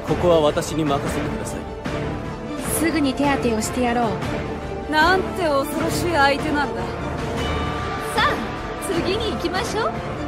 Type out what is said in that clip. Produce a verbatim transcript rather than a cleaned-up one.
ここは私に任せてください。 すぐに手当てをしてやろう。 なんて恐ろしい相手なんだ。さあ次に行きましょう。